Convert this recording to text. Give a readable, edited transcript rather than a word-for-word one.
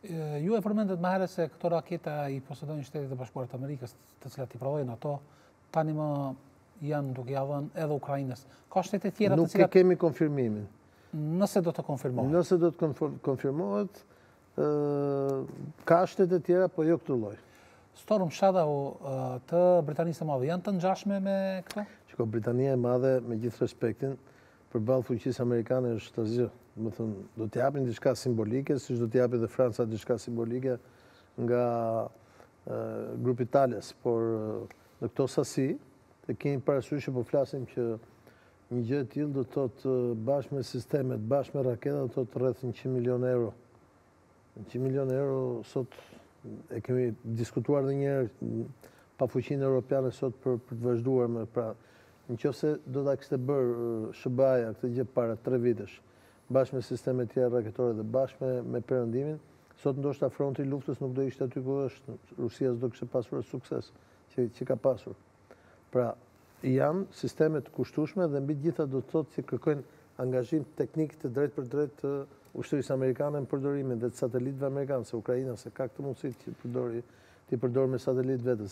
Ju e përmendet më herët se këto raketa i posedojnë Shtetet e Bashkuara të Amerikës, të cilat i prodhojnë ato, tani më janë duke ja dhënë edhe Ukrainës. Ka shtete tjera të cilat... Nuk kemi konfirmimin. Nëse do të konfirmohet. Nëse do të konfirmohet, ka shtete tjera, po jo këtë lloj. Storm Shadow të Britanisë së Madhe janë të ngjashme me këto? Shiko, Britania e Madhe, me gjithë respektin, përballë fuqisë amerikane është asgjë. Do të thënë, do të japin diçka simbolike, siç do të japi dhe Franca diçka simbolike nga grupi Thales, por në këto sasi, të kemi parasysh që po flasim që një gjë e tillë do të thotë bashkë me sistemet, bashkë me raketat, do të thotë rreth 100 milion euro. 100 milion euro sot e kemi diskutuar edhe një herë pa fuqinë europiane sot për të vazhduar me pra. Nëse do ta kishte bërë SBA-ja këtë gjë para 3 vitesh, bashkë me sistemet tjera raketore dhe bashkë me perëndimin, sot ndoshta fronti i luftës nuk do ishte aty ku është. Rusia s'do kishte pasur sukses që ka pasur. Pra, janë sisteme të kushtueshme dhe mbi të gjitha do të thotë që kërkojnë angazhim teknik të drejtë për drejtë të ushtrisë amerikane në përdorimin dhe të satelitëve amerikanë, se Ukraina se ka këtë mundësi të përdorë me satelit vetës.